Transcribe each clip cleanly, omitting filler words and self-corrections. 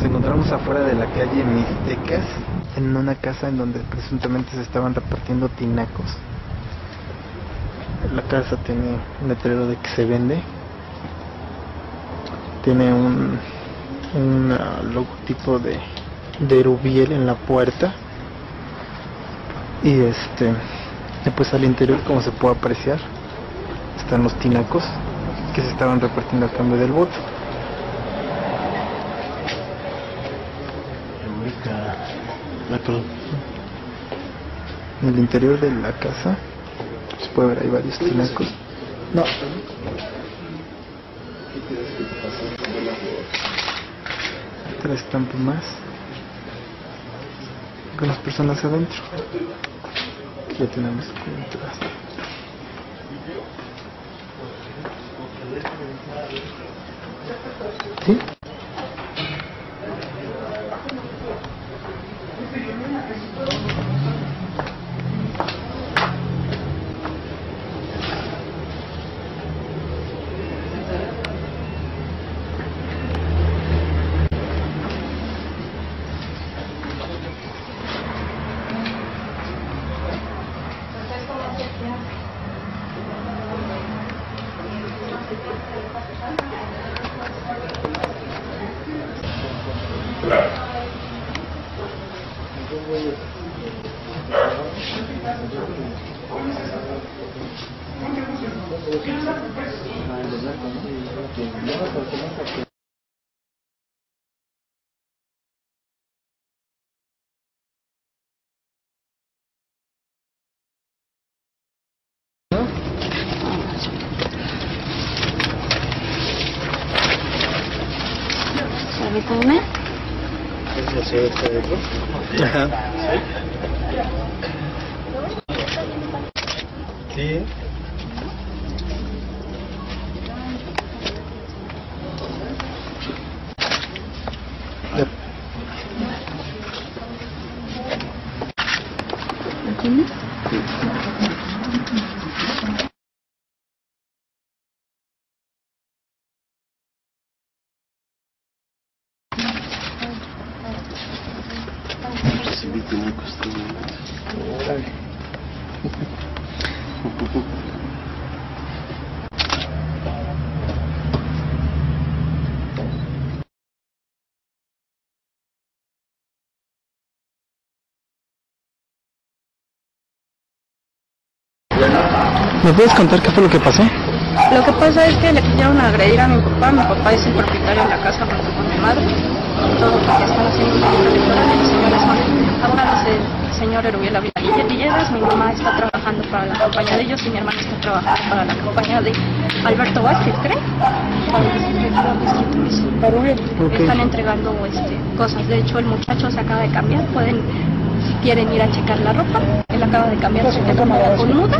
Nos encontramos afuera de la calle Mixtecas, en una casa en donde presuntamente se estaban repartiendo tinacos. La casa tiene un letrero de que se vende. Tiene un logotipo de Erubiel en la puerta. Y pues al interior, como se puede apreciar, están los tinacos que se estaban repartiendo a cambio del voto. En el interior de la casa se puede ver, hay varios tinacos. No. Otra estampa más con las personas adentro. Aquí ya tenemos entradas. ¿Sí? Permítame. Ajá. Sí. ¿Entiendes? ¿Me puedes contar qué fue lo que pasó? Lo que pasa es que le quisieron agredir a mi papá. Mi papá es el propietario de la casa junto con mi madre. Todo porque están haciendo una lista electoral y los señores son abogados del señor Erubiel Ávila Villegas. Mi mamá está trabajando para la campaña de ellos y mi hermana está trabajando para la campaña de Alberto Vázquez, ¿cree? Okay. Están entregando cosas. De hecho, el muchacho se acaba de cambiar. Pueden, si quieren, ir a checar la ropa. Él acaba de cambiar su ropa con muda.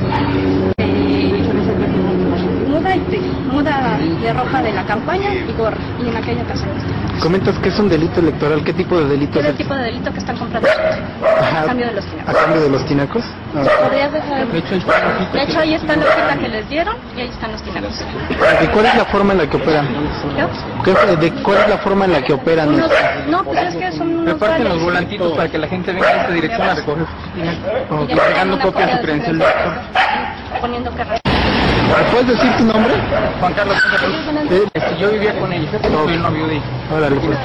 Muda de ropa de la campaña y gorra, y en aquella casa no está. Comentas que es un delito electoral. ¿Qué tipo de delito ¿Qué es? tipo de delito que están comprando a cambio de los tinacos? ¿A cambio de los tinacos? ¿Podrías dejar? De hecho, ahí está la hojita que les dieron y ahí están los tinacos. ¿Y cuál es la forma en la que operan? ¿Cuál es la forma en la que operan? No, pues es que son unos reparten los volantitos para que la gente venga a esta dirección a recoger sus tinacos. Y entregando copias de su credencial de lector. Poniendo que ¿Puedes decir tu nombre? Juan Carlos, yo vivía con ella, soy el novio de ella. Órale, pues.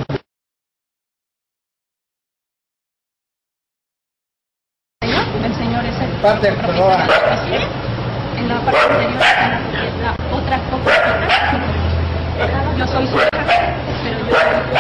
El señor es el Parte, por favor. En la parte anterior está la otra copia. Yo soy su hija, pero yo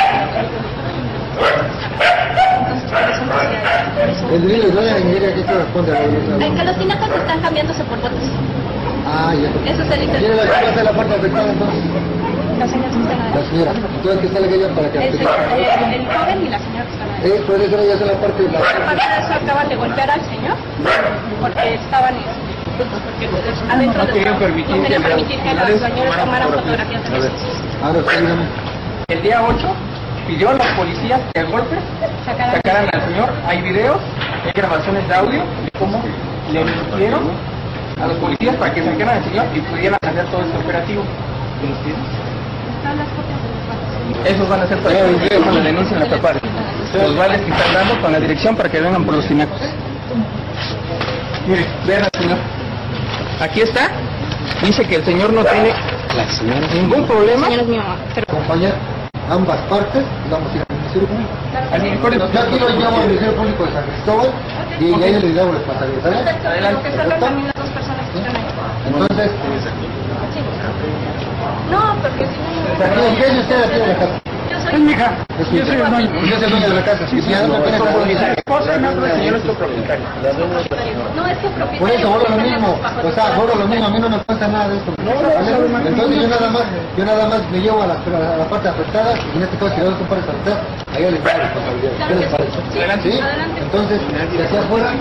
El dile, no le mire que esto responde a la que los tinacos están cambiándose por botes. Ah, ya. Eso es el ¿Quién es la que hace la parte afectada entonces? La señora La señora. Entonces, ¿qué sale ella para que el joven y la señora que están ahí. puede ser ella hace la parte de la... Aparte de eso, acaban de golpear al señor porque estaban adentro No querían permitir no querían permitir que los señores tomaran fotografías de los Ahora sí, dígame. El día 8 pidió a los policías que a golpes sacaran al señor. Hay videos, hay grabaciones de audio de cómo le metieron a los policías para que sacaran al señor y pudieran hacer todo este operativo. Están las copias de los Esos van a ser para que ustedes con la denuncia en la papara. Los vales que están dando con la dirección para que vengan por los tinacos. Mire, vean al señor. Aquí está. Dice que el señor no tiene ningún problema. Señor es mi mamá. Acompañar ambas partes, vamos a ir al Ministerio Público. Al Ministerio Yo aquí lo llamo al Ministerio Público de San Cristóbal y a ellos les damos responsabilidad. Lo que salgan también las dos personas que están ahí. Entonces, No, porque si no... ¿qué es usted aquí de la casa? Es mi hija. Yo soy el dueño. Yo soy el dueño de la casa. Y si ya no tiene esposa, no, el señor es tu propietario. No, es que propietario. por eso ahora lo mismo, o sea, ahora lo mismo, a mí no me falta nada de esto. Entonces yo nada más me llevo a la parte afectada, y en este caso si las dos partes afectadas, ahí les da responsabilidad. ¿Qué les parece? ¿Sí? Entonces, de aquí afuera,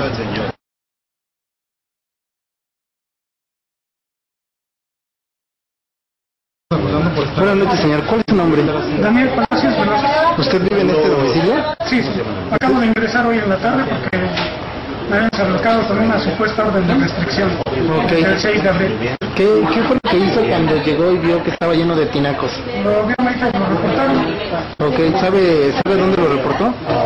Buenas noches, señor. ¿Cuál es su nombre? Daniel Palacios Veloso. ¿Usted vive en este domicilio? Sí, sí. Acabo de ingresar hoy en la tarde porque me habían fabricado con una supuesta orden de restricción. Ok. El 6 de abril. ¿Qué fue lo que hizo cuando llegó y vio que estaba lleno de tinacos? Lo vio mi hija y lo reportaron. Ok, ¿sabe dónde lo reportó?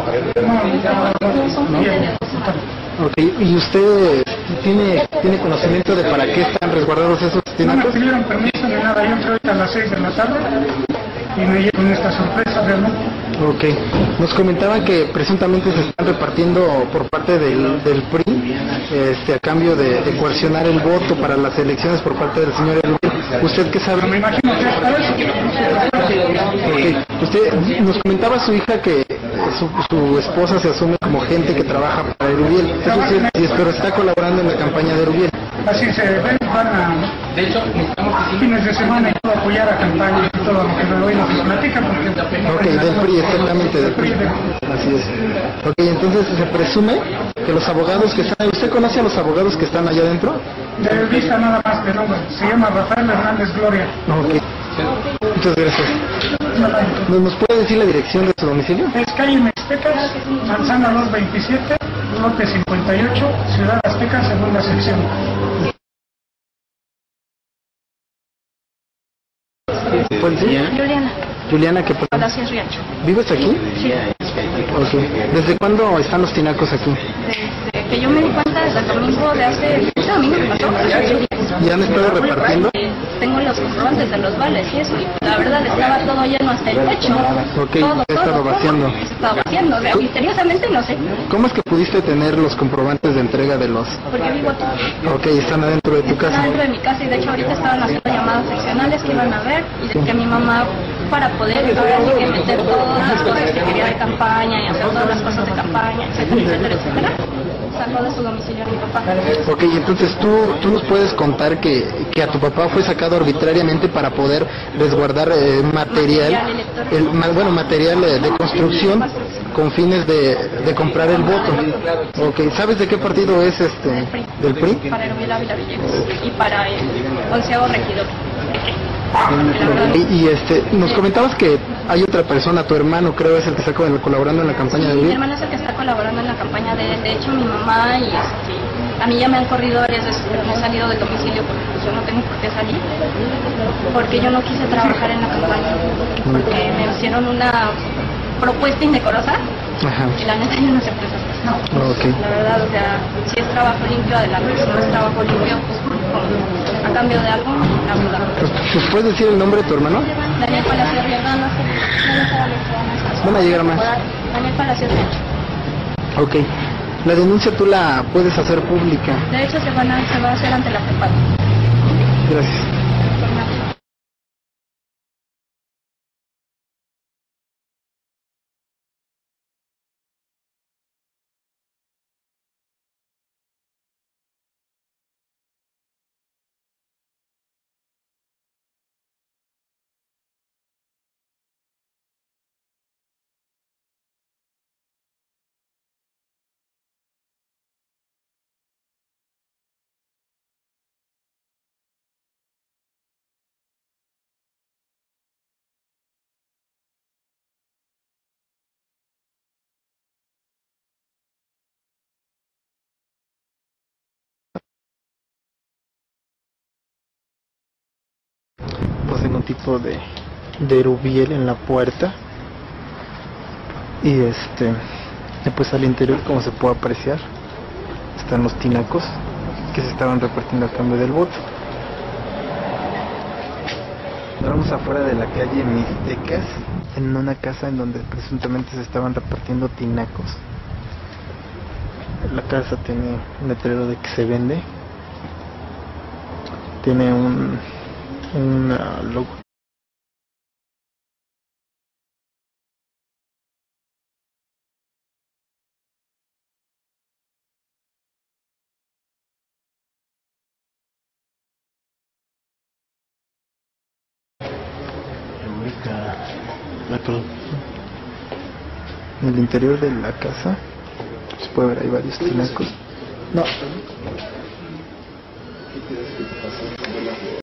No. Bien. Ok, ¿y usted tiene conocimiento de para qué están resguardados esos No me tinacos? pidieron permiso ni nada. Yo entré ahorita a las 6 de la tarde y me llevo con esta sorpresa realmente. Ok, nos comentaban que presuntamente se están repartiendo por parte del PRI a cambio de coercionar el voto para las elecciones por parte del señor Erubiel. ¿Usted qué sabe? Me imagino que es para eso. Ok, usted nos comentaba su hija que su esposa se asume como gente que trabaja para Erubiel. Eso sí, pero está colaborando en la campaña de Erubiel. Así se ven, van a De hecho, necesitamos que fines de semana y todo apoyar a campaña y todo lo que me hoy nos platica porque... Ok, del PRI, exactamente, del PRI. Así es. Ok, entonces se presume que los abogados que están... ¿Usted conoce a los abogados que están allá adentro? De vista nada más de nombre. Se llama Rafael Hernández Gloria. Ok. Muchas gracias. ¿Nos puede decir la dirección de su domicilio? Es calle Mixtecas, Manzana 227, lote 58, Ciudad Azteca, segunda sección. ¿Cuál sí? Juliana. Juliana, ¿qué pasa? Palacios Riacho. ¿Vives aquí? Sí. Ok. ¿Desde cuándo están los tinacos aquí? Desde que yo me di cuenta desde el domingo de este domingo que pasó. ¿Y han estado repartiendo? Tengo los comprobantes de los vales y eso, y la verdad estaba todo lleno hasta el techo. Ok, todo, se estaba vaciando. Se estaba vaciando, misteriosamente no sé, ¿Cómo es que pudiste tener los comprobantes de entrega de los...? porque vivo aquí. Ok, están adentro de tu Están casa. dentro de mi casa y de hecho ahorita estaban haciendo llamadas seccionales que iban a ver y de que mi mamá para poder ahora sí que meter todas las cosas que quería de campaña y hacer todas las cosas de campaña, etcétera, etcétera, etcétera, sacó de su domicilio a mi papá. Ok, entonces tú nos puedes contar que a tu papá fue sacado arbitrariamente para poder resguardar material, material de construcción con fines de comprar el voto. Ok, ¿sabes de qué partido es del PRI? Para Erubiel Ávila Villegas y para el 11º regidor. Y nos comentabas que hay otra persona, tu hermano creo es el que está colaborando en la campaña de Mi Erubiel. hermano es el que está colaborando en la campaña de hecho mi mamá y a mí ya me han corrido varias veces, pero no he salido del domicilio porque pues, yo no tengo por qué salir, porque yo no quise trabajar en la campaña, porque me hicieron una propuesta indecorosa. Ajá. Y la neta yo no acepto esas cosas. Ok. La verdad, o sea, si es trabajo limpio, adelante. Si no es trabajo limpio, pues a cambio de algo, la verdad. ¿Pues puedes decir el nombre de tu hermano? Daniel Palacios Riacho. Van a llegar más. Daniel Palacios Riacho. Ok. La denuncia tú la puedes hacer pública. De hecho, se va a hacer ante la FEPAD. Gracias. Pues en un tipo de de Erubiel en la puerta. Y pues al interior, como se puede apreciar, están los tinacos que se estaban repartiendo a cambio del voto. Estamos afuera de la calle Mixtecas, en una casa en donde presuntamente se estaban repartiendo tinacos. La casa tiene un letrero de que se vende, tiene un logo. En el interior de la casa se puede ver, hay varios tinacos. No.